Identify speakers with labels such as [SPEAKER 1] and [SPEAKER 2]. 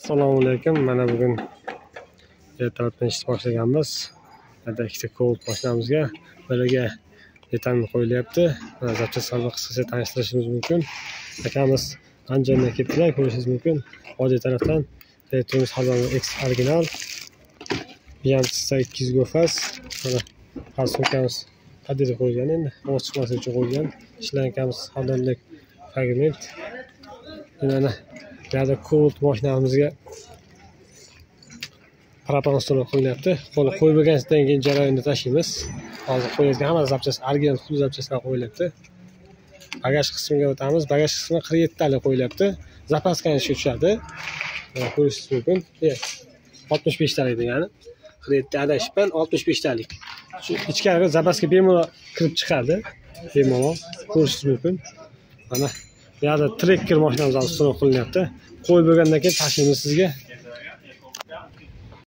[SPEAKER 1] Assalomu alaykum. Mana bugun ertalabdan ishni boshlaganmiz. Mana ikkita Colt mashinamizga biriga beton qo'yilyapti. Mana zapchastlarni qisqacha tanishtirishimiz mumkin. Akamiz Andijondan kelibdilar, ko'rishingiz mumkin. Oddiy tarafdan elektronik xazona X original. Yamchisi 200 gofas. Mana sumkamiz qadida qo'ygan endi. Havo chiqmasligi uchun qo'ygan. Ishlankamiz xodimlik fragment. Mana yana Colt mashinamizga propan usulida qo'yilyapti. Qo'yib bo'lgandan keyin jarayonda tashlaymiz. Hozir qo'yilgan hamma zapchast original full zapchastlar qo'yilyapti. Bagaj qismiga o'tamiz. Bagaj qismi 47 talik qo'yilyapti. Zapaskani ishga tushadi. Mana ko'rishingiz mumkin. 65 talik degani. 47 adashibman 65 talik. Shu ichkariga zapaska bemalol kirib chiqadi. Bemalol ko'rishingiz mumkin. Mana bu yerda trekker mashinamiz ustuna qilinyapti. Qo'yib bo'lgandan keyin tashlaymiz sizga.